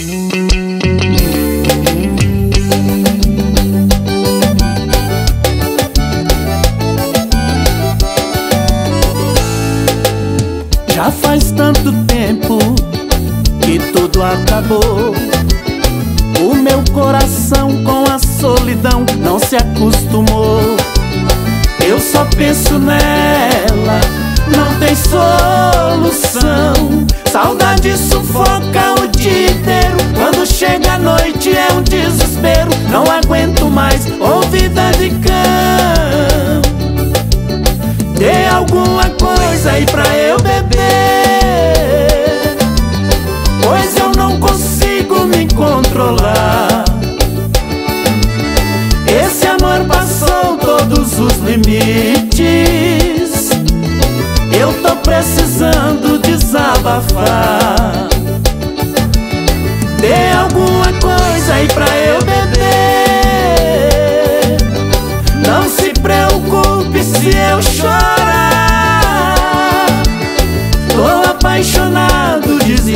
Já faz tanto tempo que tudo acabou. O meu coração com a solidão não se acostumou. Eu só penso nela, não tem solução. Saudade sufoca o dia inteiro. Quando chega a noite é um desespero. Não aguento mais ouvir de cão. Dê alguma coisa aí pra eu beber, pois eu não consigo me controlar. Esse amor passou todos os limites. Eu tô precisando desabafar. Dê alguma coisa aí pra eu beber. Não se preocupe se eu chorar. Tô apaixonado,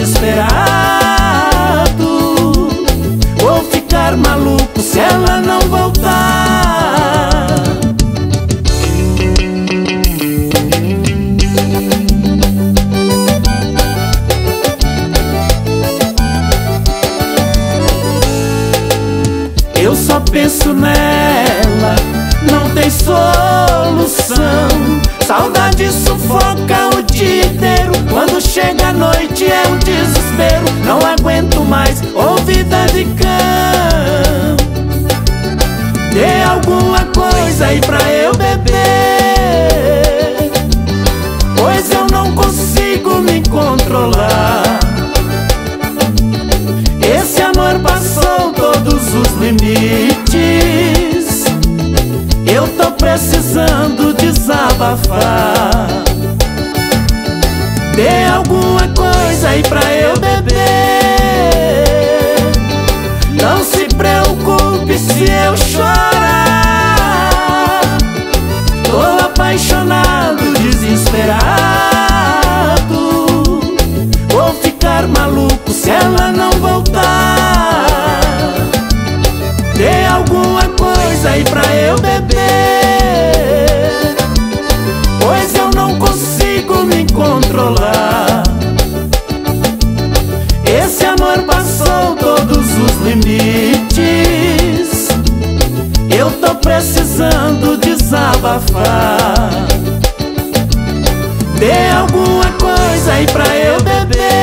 desesperado. Vou ficar maluco se ela não voltar. Eu só penso nela, não tem solução. Saudade sufoca o dia inteiro. Quando chega a noite é um desespero. Não aguento mais ouvir de cão. Dê alguma coisa aí pra eu beber, pois eu não consigo me controlar. Esse amor passou todos os limites. Eu tô precisando desabafar. Dê alguma coisa aí pra eu beber. Não se preocupe se eu chorar. Tô apaixonado, desesperado. Vou ficar maluco se ela não voltar. Dê alguma coisa aí pra eu beber, pois eu não consigo me controlar. Esse amor passou todos os limites. Eu tô precisando desabafar. Dê alguma coisa aí pra eu beber.